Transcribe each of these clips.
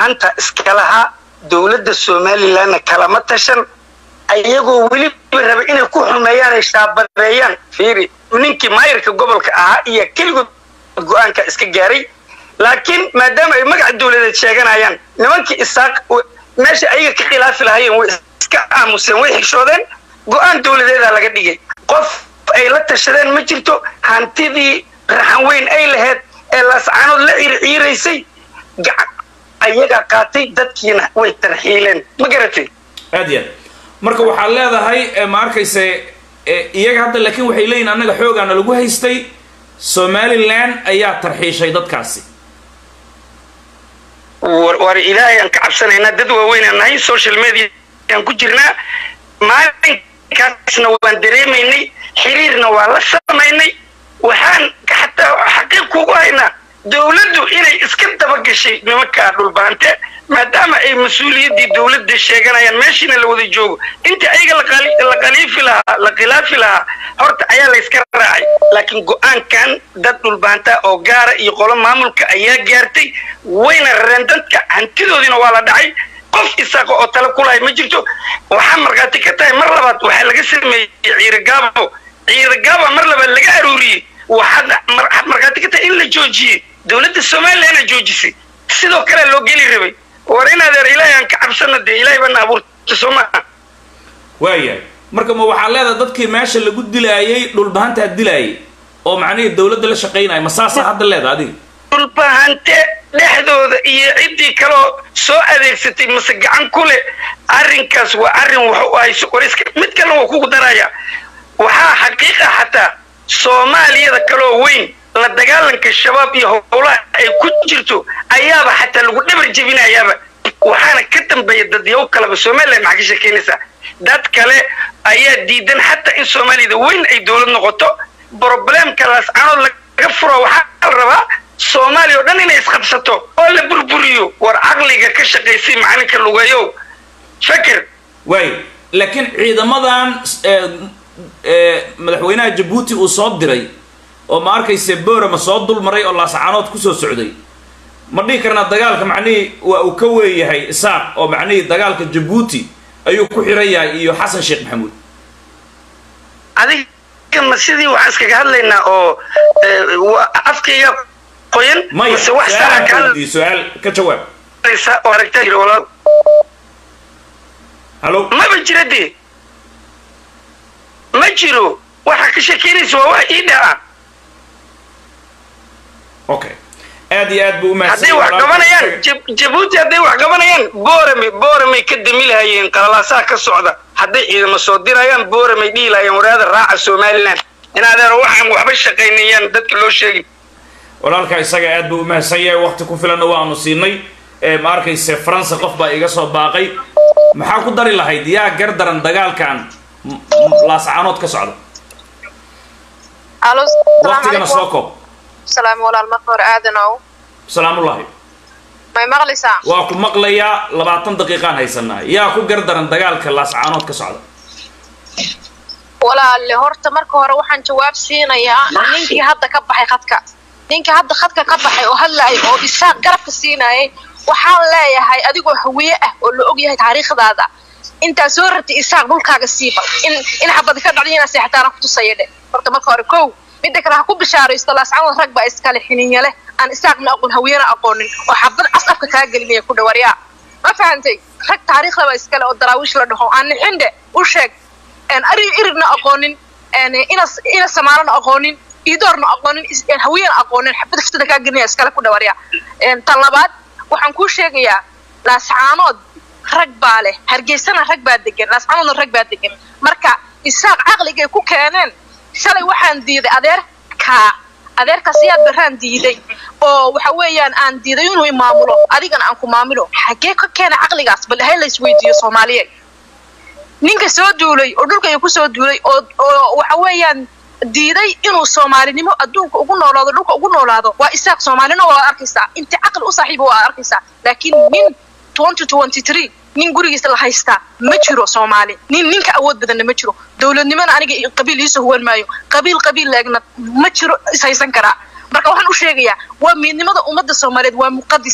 dhulbaanta iska lahaa dowladda Somaliland kalama tashan ayagoo weli raba inay ku xumeeyaan ay shaabadeeyaan fiiri ninkii maayirka gobolka ahaa iyo keligood go'aanka iska gaaray laakiin maadaama ay magac dowladeed sheeganayaan nimankii isaaq meesha ayaga ka khilaafi lahaayeen way iska aamuseen way xishoodeen go'aan dowladeeda laga dhigay qof ay la tashadeen ma jirto hantidii raxan weyn ay lahayd ee laascaanood la ciiraysay ayaga qaatay dadkiina way tarxiileen ma garatay aadiya marka waxa leedahay ma arkayse iyaga hadda laakiin waxay leeyihiin anaga xoogaana lagu haystay Somaliland ayaa tarxiishay dadkaasi war ilaahay aan ka cabsanaynaa dad waaweyn nahay social media aan ku jirnaa maalinkaasna waan dareemaynay xiriirna waa la samaynay waxaan xataa xaqiiq kugu haynaa dowladdu inay iska daba gashay nimanka dhulbaante maadaama ay mas'uuliyadii dowladda sheeganayaan meeshina la wada joogo inta ayaga la khilaafi lahaa horta ayaa la iska raacay laakiin go'aankan dad dhulbaanta oo gaara iyo qolo maamulka ayaa gaartay wayna rareen dadka hantidoodina waa la dhacay qof isaaq oo tala ku lahay ma jirto waxaa markaati ka tahay mar labaad waxaa laga sameeyey ciiragaabo mar labaad laga aruuriyey waxaa markaati ka tahay in la joojiyey dowladda Somaliland joojisay sidoo kale loo geli rabay war in adeer ilaahay aan ka cabsana de ilaahay bana abuurtay Soomaaliya waaya marka ma waxa leedahay dadkii meesha lagu dilaayay dhulbaanta dilaayay oo macnaheedu dowladda la shaqeynay ma saasa hadda leedahay adiga dhulbaante dhexdooda iyo cidii kale soo adeegsatay mase gacan kule arrinkaas waa arrin wax ay iska mid kale oo kugu daraya waxa xaqiiqa xataa Soomaaliyada kale weyn la dagaalanka shabaab iyo howlaha ay ku jirto ayaaba xataa lagu dhabar jabinayaaba waxaana ka dambeeya dad yow kale Soomaaliland ma ka sheekeynaysa dad kale ayaa diidan xataa in Soomaalida weyn ay dawlad noqoto problemka laascaanood laga furo waxa rabaa Soomaaliya oo dhan inay isqabsato oo la burburiyo war aqliga ka shaqeysay macalinka lugayo fakir way laakiin ciidamadan madaxweynaha Djibouti uu soo diray oo ma arkayse boora ma soo dul maray oo laascaanood ku soo socday ma dhigi karna dagaalka macnii waa uu ka weeyahay isaaq oo macnii dagaalka Djibouti ayuu ku xiran yahay iyo Xasan Sheekh Maxamuud adiga ma sidii wax iskaga hadlaynaa oo afkiga qoyan mise wax sax ka su'aal ka jawaab oo aragtay walaal halo ma bajirade ma jiro waxa ka sheekeynayso waa ii dhaca okay aad iyo aad buu ma hadii wax qabanayaan Djibouti hadii wax qabanayaan boorame ka damilahayeen qalalaasaa ka socda hadii ciidamo soo dirayaan boorame dhiilayaan waraada raaca Somaliland inaad waxaan waxba shaqeynayaan dadka loo sheegay walaalka isaga aad buu ma sayay waqti ku filan oo aanu siinay ma arkayse France qof baa iga soo baaqay maxaa ku dari lahayd yaa gardaran dagaalkan laascaanood ka socda alo waqtigana soo koob السلام ولا المطور آدنو سلام الله ما يمغلسا واكو مقليا 20 دقيقة هيسنا يا كو قردرن دقالك laascaanood ka socda ولا اللي horta marka hore waxaan jawaab siinayaa ninkii hadda ka baxay khadka ka baxay oo hadlay oo isaaq garabka siinayay waxaan leeyahay adigoo hawiye ah oo la og yahay taariikhdaada inta soo rartay isaaq dhulkaaga siiba in xabad ka dhacayna seextaana ku tusayade horta marka hore koow midda kale ku bishaaraysto laascaanood rag baa iskale xininya leh aan isaaqna aqoon hawiyana aqoonin oo xabad casabka ka galinaya ku dhawaryaa ma fahantay rag taariikhda baa iskale oo daraawish la dhaho aan xinde u sheeg aan irina aqoonin ina samaarana aqoonin idoorna aqoonin hawiyana aqoonin xabad ftada ka galinaya iskale ku dhawaryaa tan labaad waxaan ku sheegayaa laascaanood rag baa leh hargeysana rag baa degan laascaanoodna rag baa degan marka isaaq aqliga ku keeneen shalay waxaan diiday adeerka siyaad baraan diiday oo waxa weeyaan aan diiday inuu maamulo adigana aan ku maamulo xagee ka keenay aqligaas bal hay la isweydiyo Soomaaliyeed ninka soo duulay oo dhulka ay ku soo duulay oo waxa weeyaan diiday inuu Soomaalinimo adduunka ugu noolaado dhulka ugu noolaado waa isaaq Soomaalina waa arkaysa inta aqal u saaxiib waa arkaysa laakiin nin 2023 nin gurigiisa la haysta ma jiro Soomaali ninka awood badan ma jiro dawladnimada aniga qabiil isu huwan maayo qabiil laagna ma jiro isaysan kara marka waxaan u sheegayaa waa midnimada ummadda Soomaaliyeed waa muqaddis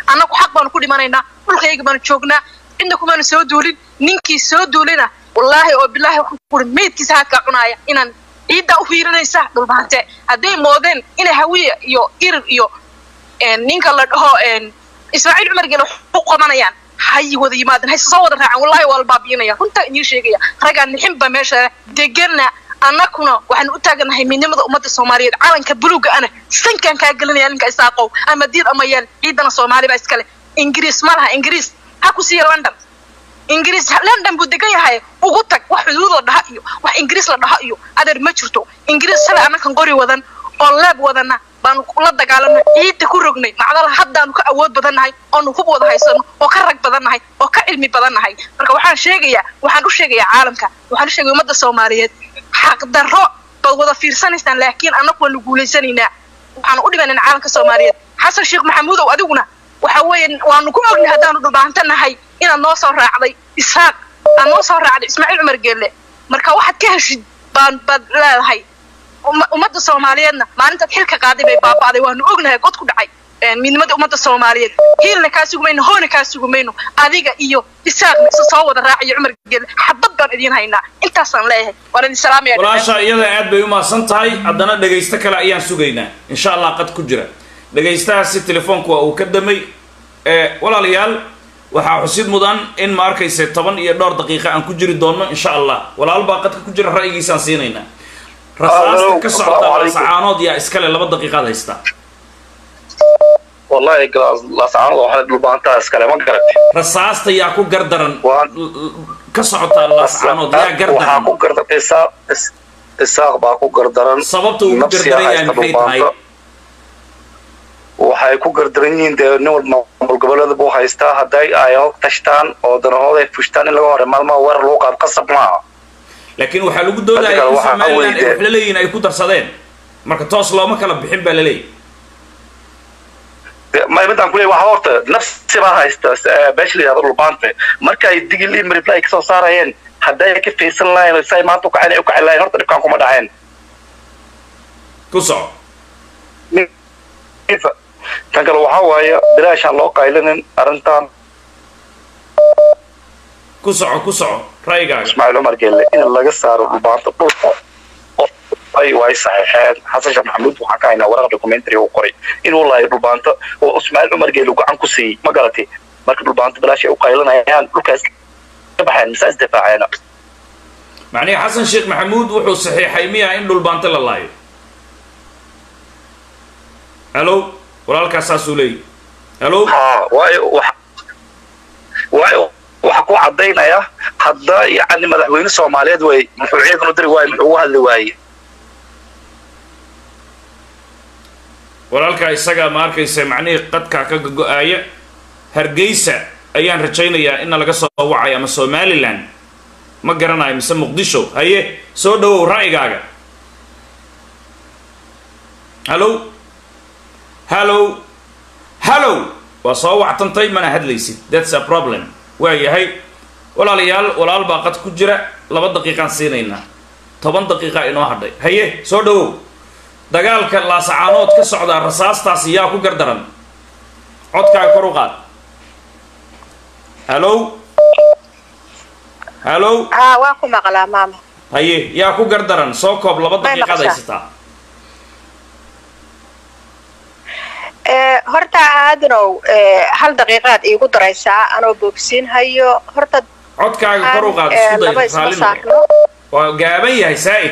annagu xaq baanu ku dhimanaynaa dhulkayga baanu joognaa cidna kumaanu soo duulin ninkii soo duulina wallaahi oo bilaahi waxaan ku uri meydkiisa haadkaa cunaaya inaan ciiddaa u fiirinaysa dhulbahante hadday moodeen inay hawiya iyo irir iyo ninka la dhaho ismaaciil cumar geele u qabanayaan hay wada yimaadeen hay soo wada raacaan wallaahi waa la baabi'inaya runtaa idiin sheegaya raggaa nixinba meesha deganna annakuna waxaan u taaganahay midnimada ummadda soomaaliyeed calanka buluuga ana sankaan kaa gelinaya ninka isaaqow ama diid ama yeel ciidana soomaali baa iskale ingiriis ma laha ingiriis ha ku siiya london ingiriis london buu degan yahay ugu tag wax xuduud la dhaha iyo wax ingiriis la dhaha iyo adeer ma jirto ingiriis shalay annakan qori wadan oo leeb wadana baanu la dagaalamay ciidda ku rognay macdala haddaanu ka awood badannahay oonu hub wada haysano oo ka rag badannahay oo ka cilmi badannahay marka waxaan u sheegayaa caalamka waxaan u sheegaya ummadda soomaaliyeed xaqdarro baad wada fiirsanaysaan laakiin annagu waanu guulaysanaynaa waxaanu u dhimanayna caalamka soomaaliyeed xasan sheekh maxamuudow adiguna waxa weeye waanu ku ognahay haddaanu dhulbaahantanahay inaad noo soo raacday isaaq aad noo soo raacday ismaaciil cumar geelle marka waxaad ka heshid baad leedahay ummadda soomaaliyeedna maalintaad xilka qaaday bay baaba'day waanu ognahay god ku dhacay midnimada ummadda soomaaliyeed hiilna kaa sugumayno hoona kaa sugumayno adiga iyo isaaqna isa soo wada raacayo cumar geelle xabad baan idiin haynaa intaasaan leeyahay waan idin salaamaya walaasha iyada aad bay u mahadsan tahay haddana dhegaysto kale ayaan sugaynaa insha allah qad ku jira dhegaystahaasi telefoonku waa uu ka damay walaalayaal waxaa xusid mudan in ma arkayse 10 iyo dhowr daqiiqa aan ku jiri doonno insha allah walaal baa qadka ku jira ra'yigiisaan siinaynaa rasaasta ka socota laascaanood yaa iskale 2 daqiiqaad haysta wallahi laascaanood waxaa dhulbaantaa iskale ma garatay rasaasta yaa ku gardaran ka socota laascaanood yaa gardaran waxaa ku gardaran isaaq baa ku gardaran sababta uu gardaran yahay maxay tahay waxay ku gardaran yihiin dee nin walba maamul goboleeda buu haystaa hadday ay hog tashtaan oo danahooda ay fushtaan in laga hore maalmaha weerar lagu qaad qasab maaha laakiin waxaa lagu doodayaa in somaliland ay wax la leeyihiin ay ku darsadeen marka toos looma kala bixin baa la leeyahy ma midaan kuleeyahay waxaa horta nafsi baa haysta beesha la yidhahdo dhulbaante marka ay digili maribla ay kasoo saarayeen hadday ka fiirsan lahayn say maanta u kaceen ay u kacin lahayn horta dhibkaan kuma dhaceen ku soco tan kale waxaa waaye bilaashaan loo qaylinin arrintan ku soco ra'yigaaga ismaaciil cumar geelle in laga saaro dhulbaanta dhulka ay way saxiixeen xasan sheekh maxamuud waxaa ka haynaa waraaq documentary uu qoray inuu lahayo dhulbaanta oo ismaaciil cumar geelle gacan ku siiyey ma garatay marka dhulbaanta bilaash ay u qaylinayaan dhulkaas ka baxeen misaas difaaceena macnaheedu xasan sheekh maxamuud wuxuu saxiixay miyaa in dhulbaanta la laayo hello walaalkaas saasuu leeyahy hello waxa ku cadaynaya hadda yacni madaxweyne soomaaliyeed way muxuu ciidan u diri waaye muxuu ugu hadli waaye walaalkaa isagaa ma arkaysa macnihii qadkaa ka go-aaya hargeysa ayaan rajaynayaa ina laga soo wacayo ama somaliland ma garanayo mise muqdisho haye soo dhawow ra'yigaaga hallow waa soo wactantay mana hadlaysid that's a problem waa yahay walaalayaal walaal baa qad ku jira 2 daqiiqaan siinaynaa 10 daqiiqa inoo hadhay haye soo dhawow dagaalka laasacaanood ka socda rasaastaasi yaa ku gardaran codkaaga kor u qaad hello waa ku maqlaa maama haye yaa ku gardaran soo koob 2 daqiiqaad haysataa horta aadanow 1 daqiiqaad iigu daraysaa anoo boobsiin hayo horta codkaaga kor u qaad isku day raalin waa gaaban yahay saa'id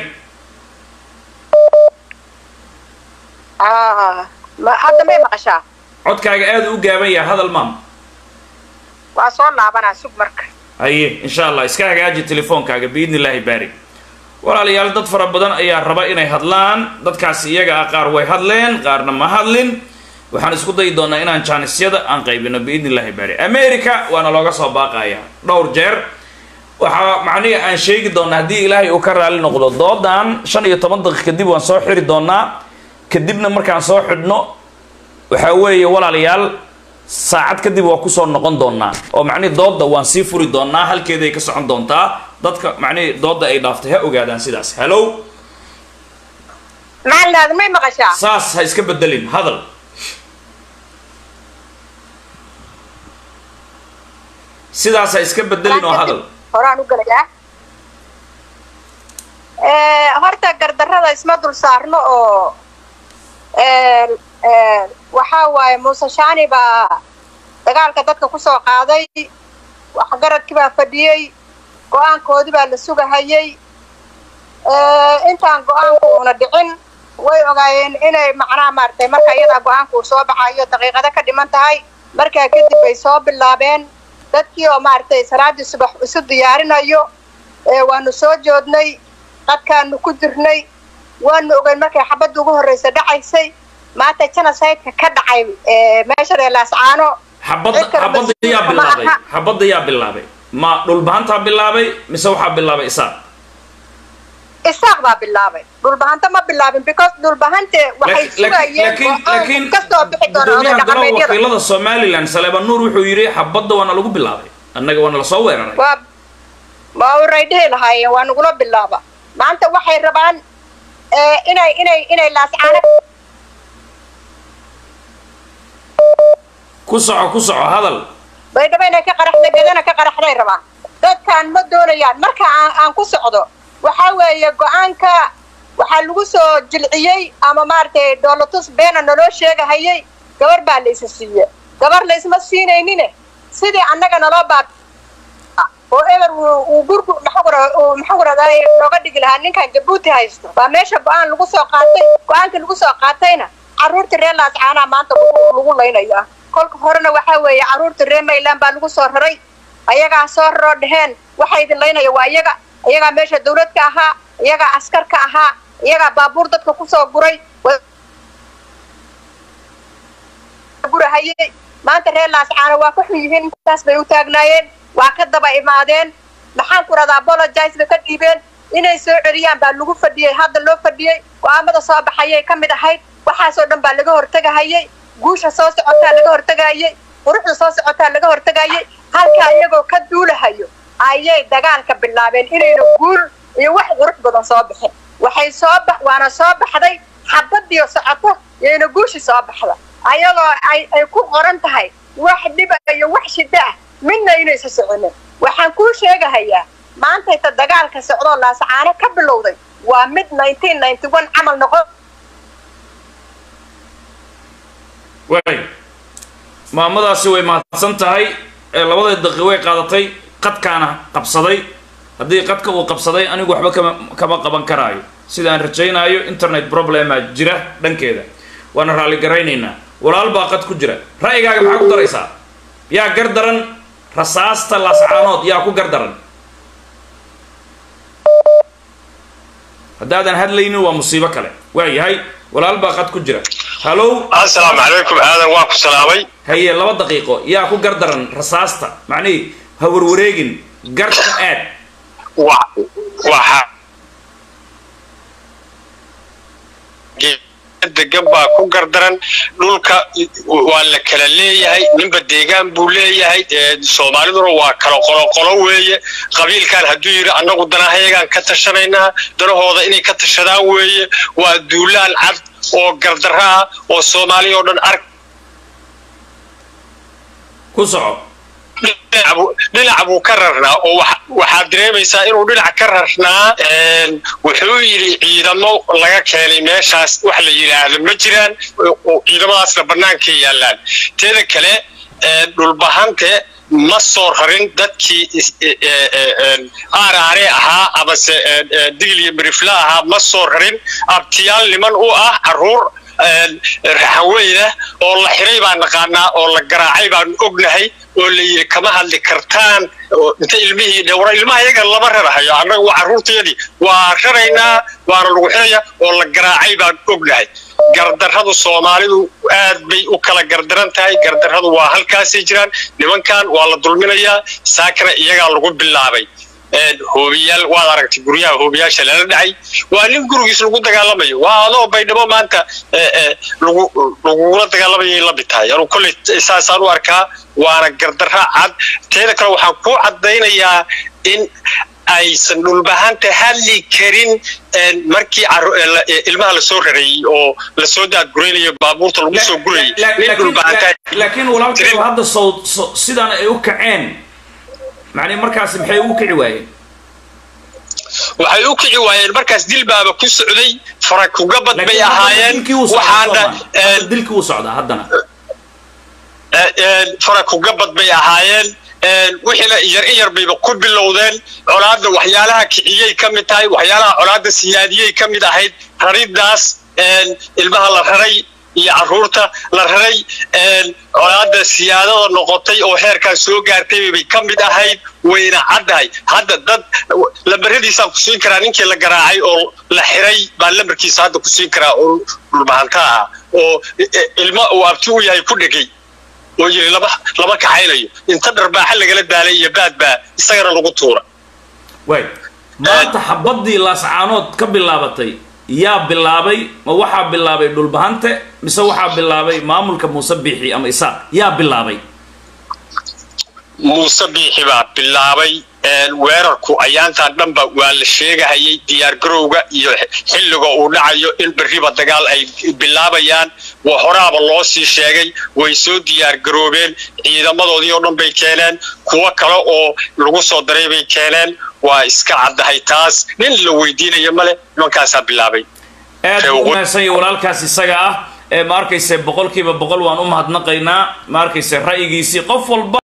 hadda may maqashaa codkaaga aad u gaaban yahay hadal maam waa soo laabanaa sug marka haye insha allah iska hagaaji telefoonkaaga biidni illaahi baari walaalayaal dad fara badan ayaa raba inay hadlaan dadkaasi iyaga ah qaar way hadleen qaarna ma hadlin waxaan isku dayi doonaa inaan jaanisyada aan qaybino biidni illaahi baari america waana looga soo baaqaya dhowr jeer waxaa macnihi aan sheegi doonaa haddii ilaahay uu ka raali noqdo doodan 15 daqiiq kadib waan soo xiri doonaa kadibna markaan soo xidhno waxaa weeye walaalayaal saacad kadib waa kusoo noqon doonaa oo macnihi dooda waan sii furi doonaa halkeeday ka socon doontaa dadka macnihi dooda ay dhaaftay ha ogaadaan sidaas hello macnaheedu may maqashaa saas ha iska bedelin hadal sidaasa iska bedelin oo hadal horaan u galayaa horta gardarrada isma dul saarno oo waxaa waaye muuse shaani baa dagaalka dadka ku soo qaaday waxgaradkii baa fadhiyey go-aankoodii baa la sugahayay intaan go-aanku una dhicin way ogaayeen inay macnaha maaragtay marka iyadaa go-aanku uu soo baxayo daqiiqado ka dhiman tahay markaa kadib bay soo bilaabeen dadkii oo maaragtay salaadii subax isu diyaarinayo waanu soo joodnay qadkaanu ku jirnay waanu ogeyn markay xabadda ugu horreysa dhacaysay maanta genocide-ka ka dhacay meesha reer Laascaano xabadda yaa bilaabay ma dhulbahantaa bilaabay mise waxaa bilaabay isaaq baa bilaabay dhulbahanta ma bilaabin because dhulbahante waxay sugayeen kastoo bixi doonaan dhaqameedyada wakiilada Somaliland Saleeban Nuur wuxuu yiri xabadda waana lagu bilaabay annaga waana la soo weeraray waa wareydhe lahaayeen waa nagula bilaaba maanta waxay rabaan inay Laascaano ku soco hadal bay dhabayna ka qaraxday gadana ka qaraxday rabaan dadkan ma doonayaan marka aan ku socdo waxa weeye go-aanka waxaa lagu soo jilciyey ama maaragtay dowlatus beena naloo sheegahayay gabar baa la isa siiyey gabar la isma siinaynin sidii annaga naloo baab oo eber uu gurgu maxawaraday looga dhigi lahaa ninkan Jabuuti haysto baa meesha go-aan lagu soo qaatay go-aanka lagu soo qaatayna carruurta reer Laascaana maanta lagu leynaya kolka horena waxa weeye carruurta reer Mayland baa lagu soo raray ayagaa soo raro dheheen waxay idin leynaya waa iyagaa meesha dawladka ahaa iyagaa askarka ahaa iyagaa baabuur dadka ku soo guray gurahayay maanta reer Laascaano waa ku xun yihiin intaas bay u taagnaayeen waa ka daba imaadeen maxaan ku radaa apologize ka dhiibeen inay soo celiyaan baa lagu fadhiyay hadda loo fadhiyay go'aamada soo baxayay ka mid ahayd waxaasoo dhan baa laga hortagahayay guusha soo socotaa laga hortagayay quruxda soo socotaa laga hortagayay halka iyagoo ka duulahayo ayay dagaalka bilaabeen inayna guul iyo wax qurux badan soo bixin waxay waana soo baxday xabadii socoto iyana guushi soo baxda ayagoo ay ku qoran tahay wax dhib iyo wax shida ah midna inaysa soconin waxaan kuu sheegahayaa maanta inta dagaalka socdo Laascaano ka bilowday waa mid 1991 camal noqon way maamadaasi way mahadsan tahay labada daqiiqo way qaadatay qadkaana qabsaday haddii qadka uu qabsaday anigu waxba kama qaban karaayo sida aan rajaynayo internet problema jira dhankeeda waana raali garaynaynaa walaal baa qad ku jira ra'yigaaga maxaa ku daraysaa yaa gardaran rasaasta Laascaanood yaa ku gardaran haddaadan hadlaynin waa musiibo kale waayahay walaal baa qad ku jira hallow assalaamu calaykum aadan waa ku salaamay haye 2 daqiiqo yaa ku gardaran rasaasta macnii ha warwareegin garta aad waxa degan baa ku gardaran dhulka waa la kala leeyahay ninba deegaan buu leeyahay Soomaaliduna waa kala qolo weeye qabiilkan hadduu yiri annagu danahayagan ka tashanaynaa danahooda inay ka tashadaan weeye waa duulaan cad oo gardarra oo Soomaaliya oo dhan ark ku soco dhinac buu ka rarnaa oo waxaa dareemaysaa inuu dhinac ka rarnaa wuxuu yiri ciidamo laga keenay meeshaas wax la yiraahdo ma jiraan oo ciidamadaasna bannaanka yaalaan teeda kale dhulbahante ma soo rarin dadkii aaraare ahaa amase digil iyo mirifla ahaa ma soo rarin abtiyaal niman u ah carruur raxaweyna oo la xiray baan naqaanaa oo la garaacay baan ognahay oo la yiri kama hadli kartaan inta ilmihii dhawra ilmaha iyaga lama rarahayo annaga waa carruurteedii waa raraynaa waana lagu xiraya oo la garaacay baan ognahay gardarradu Soomaalidu aad bay u kala gardaran tahay gardarradu waa halkaasay jiraan nimankan waa la dulminayaa saakana iyagaa lagu bilaabay hoobiyaal waad aragtay guryaha hoobiyaasha lala dhacay waa nin gurigiis lagu dagaalamayo waa adoo baydhabo maanta lagula dagaalamayay la bitaay anu kulli saasaan u arkaa waana gardarra cad teeda kale waxaan ku cadaynayaa in aysan dhulbahanta hadli karin markii ilmaha la soo rareeyay oo la soo daadguraynayo baabuurta lagu soo gurayay laakiin walaalkay hadda sidaan ay u kaceen معني مركز محي وكعي واين waxay u kici waayeen markaas dil baaba ku socday farag ku gabad bay ahaayeen waxaana dilku u socda haddana farag ku gabad bay ahaayeen wixina yar bay ku bilowdeen colaada waxyaalaha kiciyay kamid tahay waxyaalaha colaada siyaadiyay kamid ahayd raridaas ilmaha la raray iyo caruurta la raray colaada siyaadada noqotay oo heerkan soo gaartay bay kamid ahayd wayna cadahay hadda dad lambaradiisa ku siin karaa ninkii la garaacay oo la xiray baa lambarkiisa hadda ku siin karaa oo dhulbaanta oo ilma uu abti u yahay ku dhigay oo yiri laba kaxaynayo inta dharbaaxa lagala daalay iyo baadba isagana lagu tuura way maanta xabadii laascaanood ka bilaabatay yaa bilaabay ma waxa bilaabay dhulbahante mise waxa bilaabay maamulka Muuse Biixi ama Isaaq yaa bilaabay Muuse Biixi baa bilaabay weerarku ayaanta dhanba waa la sheegayay diyaar garowga iyo xilliga uu dhacayo in bariba dagaal ay bilaabayaan waa horaaba loo sii sheegay way soo diyaar garoobeen ciidamadoodii oo dhan bay keeneen kuwa kale oo lagu soo daray bay keeneen waa iska cadahay taas nin la weydiinayo male nimankaas bilaabay say walaalkaas isaga ah ma arkayse boqolkiiba boqol waan u mahadnaqaynaa ma arkayse ra'yigiisii qof walba